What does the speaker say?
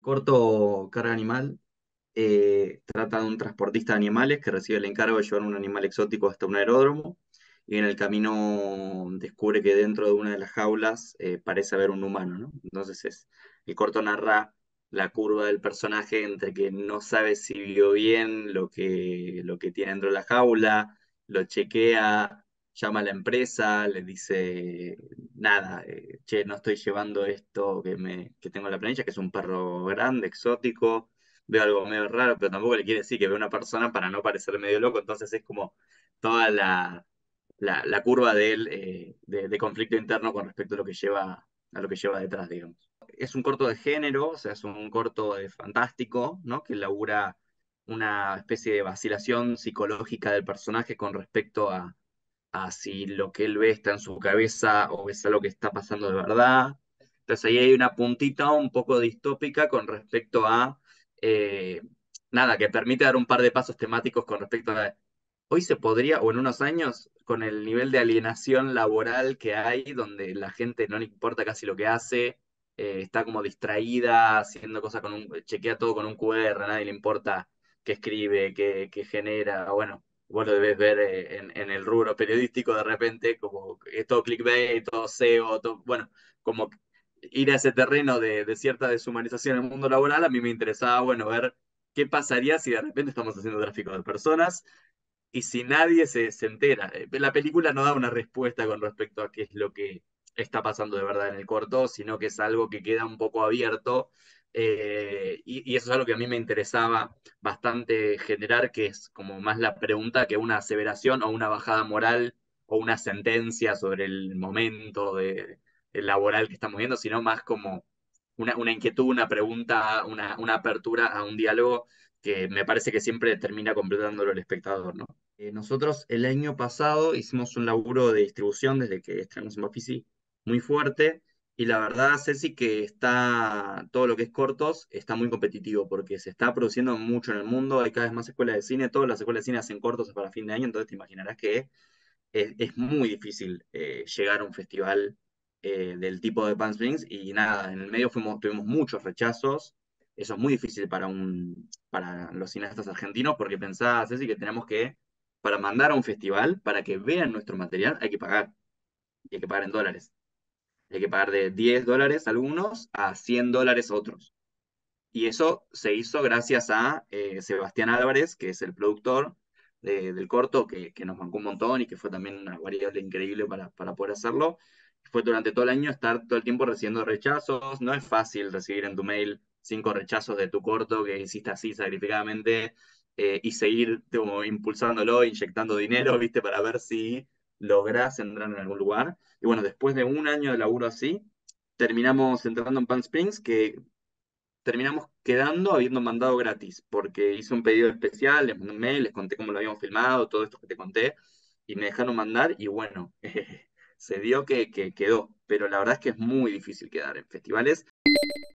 Corto Carga Animal trata de un transportista de animales que recibe el encargo de llevar un animal exótico hasta un aeródromo y en el camino descubre que dentro de una de las jaulas parece haber un humano, ¿no? El corto narra la curva del personaje entre que no sabe si vio bien lo que tiene dentro de la jaula, lo chequea, llama a la empresa, le dice, nada, che, no estoy llevando esto que tengo en la planilla, que es un perro grande, exótico, veo algo medio raro, pero tampoco le quiere decir que veo una persona para no parecer medio loco, entonces es como toda la curva de él, de conflicto interno con respecto a lo que lleva detrás, digamos. Es un corto de género, o sea, es un corto de fantástico, ¿no? Que labura una especie de vacilación psicológica del personaje con respecto a si lo que él ve está en su cabeza o es algo que está pasando de verdad. Entonces ahí hay una puntita un poco distópica con respecto a, eh, nada, que permite dar un par de pasos temáticos con respecto a, hoy se podría, o en unos años, con el nivel de alienación laboral que hay, donde la gente no le importa casi lo que hace, está como distraída, haciendo cosas chequea todo con un QR, a nadie le importa qué escribe, qué genera, bueno. Vos lo debes ver en el rubro periodístico de repente, como es todo clickbait, todo SEO, todo, bueno, como ir a ese terreno de cierta deshumanización en el mundo laboral, a mí me interesaba, bueno, ver qué pasaría si de repente estamos haciendo tráfico de personas y si nadie se entera. La película no da una respuesta con respecto a qué es lo que está pasando de verdad en el corto, sino que es algo que queda un poco abierto. Y eso es algo que a mí me interesaba bastante generar, que es como más la pregunta que una aseveración o una bajada moral o una sentencia sobre el momento el laboral que estamos viendo, sino más como una inquietud, una pregunta, una apertura a un diálogo que me parece que siempre termina completándolo el espectador, ¿no? Nosotros el año pasado hicimos un laburo de distribución desde que estrenamos en Bafisi muy fuerte y la verdad, Ceci, que está todo lo que es cortos está muy competitivo porque se está produciendo mucho en el mundo, hay cada vez más escuelas de cine, todas las escuelas de cine hacen cortos para fin de año, entonces te imaginarás que es muy difícil llegar a un festival del tipo de Palm Springs y nada, en el medio tuvimos muchos rechazos. Eso es muy difícil para los cineastas argentinos porque pensás, Ceci, que tenemos que, para mandar a un festival, para que vean nuestro material, hay que pagar. Y hay que pagar en dólares. Hay que pagar de $10 a algunos a $100 a otros. Y eso se hizo gracias a Sebastián Álvarez, que es el productor del corto, que nos bancó un montón y que fue también una variable increíble para poder hacerlo. Fue durante todo el año estar todo el tiempo recibiendo rechazos. No es fácil recibir en tu mail 5 rechazos de tu corto que hiciste así sacrificadamente y seguir como, impulsándolo, inyectando dinero, ¿viste? Para ver si lográs entrar en algún lugar. Y bueno, después de un año de laburo así, terminamos entrando en Palm Springs, que terminamos quedando habiendo mandado gratis, porque hice un pedido especial, les mandé un mail, les conté cómo lo habíamos filmado, todo esto que te conté, y me dejaron mandar, y bueno, se dio que quedó, pero la verdad es que es muy difícil quedar en festivales.